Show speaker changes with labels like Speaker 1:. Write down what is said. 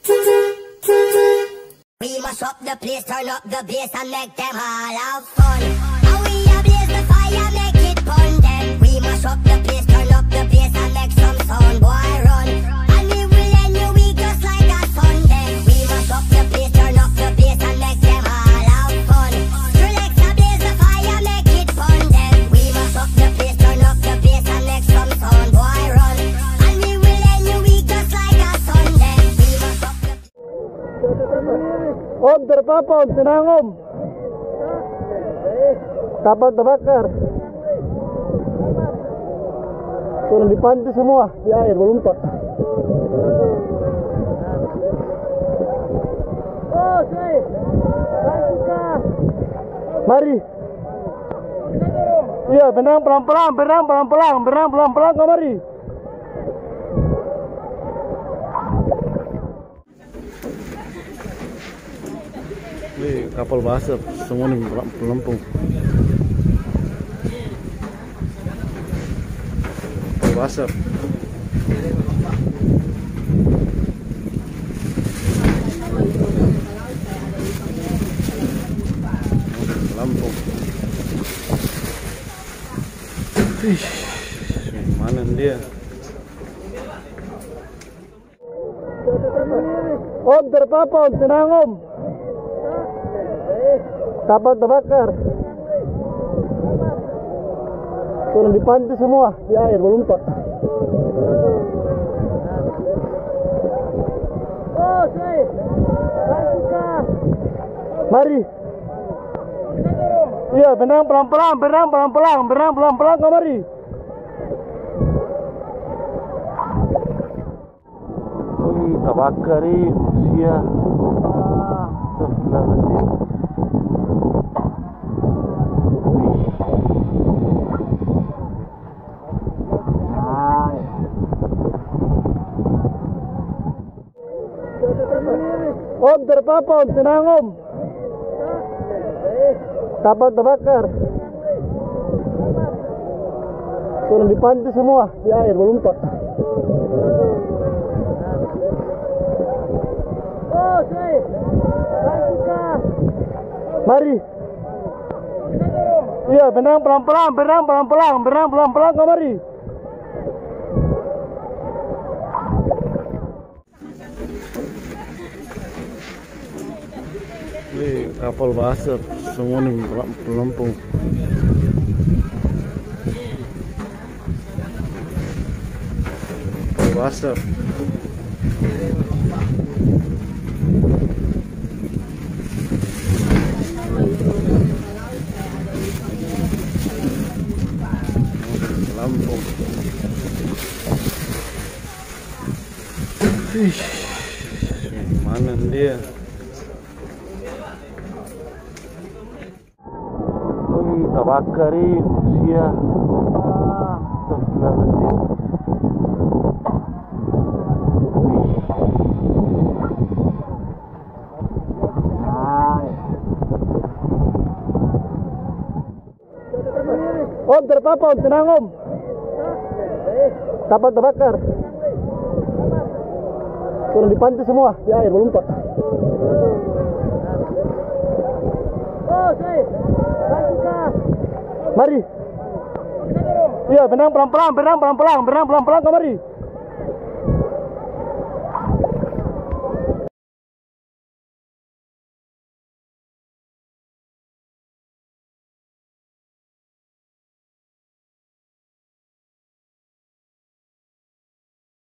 Speaker 1: We mash up the place, turn up the bass and make them all have fun. And we ablaze the fire, make it fun then. We mash up the place, turn up the bass and make some sound, boy run. And we will end your week just like a Sunday. We mash up the place, turn up the bass and make them all have fun. Relax, ablaze the fire, make it fun then. We mash up the place, turn up the bass and make some sound, boy run. And we will end your week just like a Sunday. We mash up the
Speaker 2: Om, terpapar, tenang Om. Kapal terbakar. Turun di pantai semua, di air berlumpat. Mari. Iya, benang pelan-pelan, benang pelan-pelan, mari. Ini kapal basah semua nih pelampung. Kapal basah. Pelampung. Mana dia? Om, terpapar, tenang Om. Kapal terbakar. Turun di pantai semua, di air berlumpat. Mari. Iya, benang pelan-pelan, mari. Ini terbakar ini manusia. Om, terpapar, tenang Om. Kapal terbakar. Turun di pantai semua, di air berlumpat. Mari. Iya, benang pelan-pelan, mari. Ini kapal basah semua nih pelampung. Kapal basah. Pelampung. Mana dia? Terbakar ini manusia. Om, terpapar, tenang Om. Kapal terbakar. Turun di pantai semua, di air berlumpat. Mari. Iya, benang pelan-pelan, mari.